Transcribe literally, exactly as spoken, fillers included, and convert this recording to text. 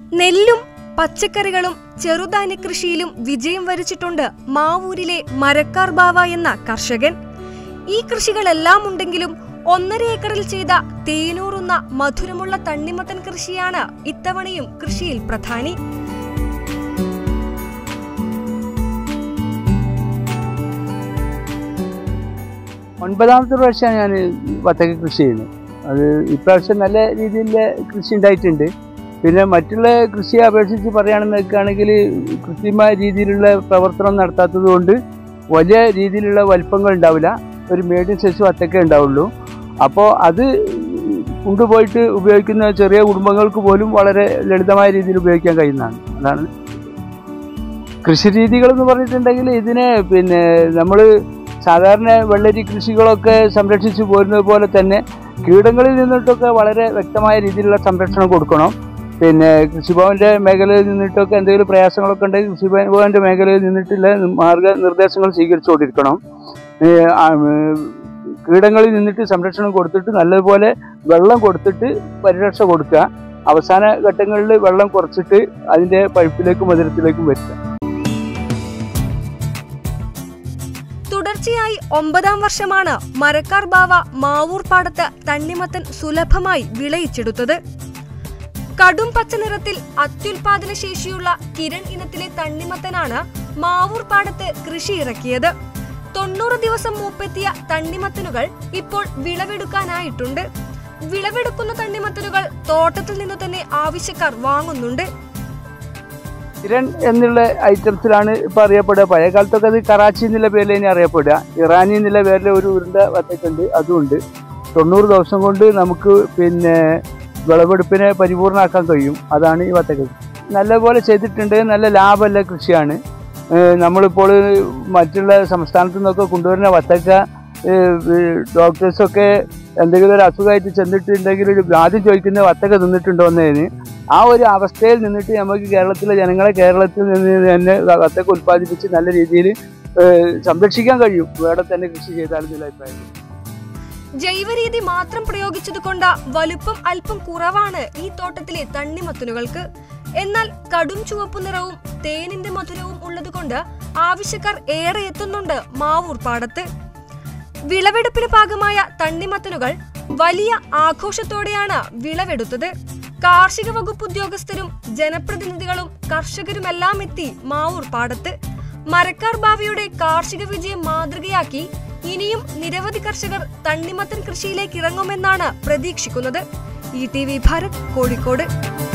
നെല്ലും പച്ചക്കറികളും ചെറുധാന്യ കൃഷിയിലും വിജയം വരിച്ചിട്ടുണ്ട് മാവൂരിലെ മരക്കാർ ബാവ എന്ന കർഷകൻ. ഈ കൃഷികളെല്ലാം ഉണ്ടെങ്കിലും ഒന്നര ഏക്കറിൽ ചെയ്ത തേനൂറുന്ന മധുരമുള്ള തണ്ണിമത്തൻ കൃഷിയാണ് ഇത്തവണയും കൃഷിയിൽ പ്രധാനി. ഒൻപതാമത്തെ പ്രാവശ്യമാണ് ഞാൻ വത്തക്ക കൃഷി ചെയ്യുന്നത്. അത് ഇപ്രാവശ്യം നല്ല രീതിയിലുള്ള കൃഷി ഉണ്ടായിട്ടുണ്ട്. പിന്നെ മറ്റുള്ള കൃഷിയെ അപേക്ഷിച്ച് പറയുകയാണെന്ന് വെക്കുകയാണെങ്കിൽ കൃത്യമായ രീതിയിലുള്ള പ്രവർത്തനം നടത്താത്തത് കൊണ്ട് വലിയ രീതിയിലുള്ള വലിപ്പങ്ങൾ ഉണ്ടാവില്ല. ഒരു മീഡിയം സൈസ് വത്തക്ക ഉണ്ടാവുള്ളൂ. അപ്പോൾ അത് കൊണ്ടുപോയിട്ട് ഉപയോഗിക്കുന്ന ചെറിയ കുടുംബങ്ങൾക്ക് പോലും വളരെ ലളിതമായ രീതിയിൽ ഉപയോഗിക്കാൻ കഴിയുന്നതാണ്. അതാണ് കൃഷി രീതികളെന്ന് പറഞ്ഞിട്ടുണ്ടെങ്കിൽ ഇതിനെ പിന്നെ നമ്മൾ സാധാരണ വെള്ളരി കൃഷികളൊക്കെ സംരക്ഷിച്ചു പോരുന്നത് പോലെ തന്നെ കീടങ്ങളിൽ നിന്നിട്ടൊക്കെ വളരെ വ്യക്തമായ രീതിയിലുള്ള സംരക്ഷണം കൊടുക്കണം. പിന്നെ കൃഷിഭവൻ്റെ മേഖലയിൽ നിന്നിട്ടൊക്കെ എന്തെങ്കിലും പ്രയാസങ്ങളൊക്കെ ഉണ്ടെങ്കിൽ കൃഷിഭവൻ്റെ മേഖലയിൽ നിന്നിട്ടുള്ള മാർഗനിർദ്ദേശങ്ങൾ സ്വീകരിച്ചുകൊണ്ടിരിക്കണം. കീടങ്ങളിൽ നിന്നിട്ട് സംരക്ഷണം കൊടുത്തിട്ട് നല്ലതുപോലെ വെള്ളം കൊടുത്തിട്ട് പരിരക്ഷ കൊടുക്കുക. അവസാന ഘട്ടങ്ങളിൽ വെള്ളം കുറച്ചിട്ട് അതിൻ്റെ പഴുപ്പിലേക്കും മധുരത്തിലേക്കും വരുത്തുക. തുടർച്ചയായി ഒമ്പതാം വർഷമാണ് മരക്കാർ ബാവ മാവൂർ പാടത്ത് തണ്ണിമത്തൻ സുലഭമായി വിളയിച്ചെടുത്തത്. കടും പച്ച നിറത്തിൽ അത്യുൽപാദന ശേഷിയുള്ള കിരൺ ഇനത്തിലെ തണ്ണിമത്തനാണ് മാവൂർ പാടത്ത് കൃഷി ഇറക്കിയത്. തൊണ്ണൂറ് ദിവസം മൂപ്പെത്തിയ തണ്ണിമത്തനുകൾ ഇപ്പോൾ വിളവെടുക്കാനായിട്ടുണ്ട്. വിളവെടുക്കുന്ന തണ്ണിമത്തനുകൾ തോട്ടത്തിൽ നിന്നു തന്നെ ആവശ്യക്കാർ വാങ്ങുന്നുണ്ട്. കിരൺ എന്നുള്ള ഐറ്റംസിലാണ് ഇപ്പോൾ അറിയപ്പെടുക. പഴയ കാലത്തൊക്കെ അത് കറാച്ചി എന്നുള്ള പേരിൽ ഇനി അറിയപ്പെടുക. ഇറാനി എന്നുള്ള പേരിൽ ഒരു ഉരുണ്ട വത്തക്കുണ്ട്, അതുമുണ്ട്. തൊണ്ണൂറ് ദിവസം കൊണ്ട് നമുക്ക് പിന്നെ വിളവെടുപ്പിനെ പരിപൂർണ്ണമാക്കാൻ കഴിയും. അതാണ് ഈ വത്തക്ക. നല്ലപോലെ ചെയ്തിട്ടുണ്ട്. നല്ല ലാഭമുള്ള കൃഷിയാണ്. നമ്മളിപ്പോൾ മറ്റുള്ള സംസ്ഥാനത്തു നിന്നൊക്കെ കൊണ്ടുവരുന്ന വത്തക്ക ഡോക്ടേഴ്സൊക്കെ എന്തെങ്കിലും ഒരു അസുഖമായിട്ട് ചെന്നിട്ടുണ്ടെങ്കിൽ ആദ്യം ചോദിക്കുന്ന വത്തക്ക തിന്നിട്ടുണ്ടോ എന്നതിന് ആ ഒരു അവസ്ഥയിൽ നിന്നിട്ട് നമുക്ക് കേരളത്തിലെ ജനങ്ങളെ കേരളത്തിൽ നിന്ന് തന്നെ വത്തക്ക ഉൽപ്പാദിപ്പിച്ച് നല്ല രീതിയിൽ സംരക്ഷിക്കാൻ കഴിയും. ഇവിടെ തന്നെ കൃഷി ചെയ്താലും അഭിപ്രായം. ജൈവരീതി മാത്രം പ്രയോഗിച്ചതുകൊണ്ട് വലുപ്പം അല്പം കുറവാണ് ഈ തോട്ടത്തിലെ തണ്ണിമത്തനുകൾക്ക്. എന്നാൽ കടും ചുവപ്പു നിറവും തേനിന്റെ മധുരവും ഉള്ളതുകൊണ്ട് ആവശ്യക്കാർ ഏറെ എത്തുന്നുണ്ട് മാവൂർ പാടത്ത്. വിളവെടുപ്പിന് പാകമായ തണ്ണിമത്തനുകൾ വലിയ ആഘോഷത്തോടെയാണ് വിളവെടുത്തത്. കാർഷിക വകുപ്പ് ഉദ്യോഗസ്ഥരും ജനപ്രതിനിധികളും കർഷകരുമെല്ലാം എത്തി മാവൂർ പാടത്ത്. മരക്കാർ ബാവയുടെ കാർഷിക വിജയം മാതൃകയാക്കി ഇനിയും നിരവധി കർഷകർ തണ്ണിമത്തൻ കൃഷിയിലേക്ക് ഇറങ്ങുമെന്നാണ് പ്രതീക്ഷിക്കുന്നത്. E T V Bharat, Kozhikode.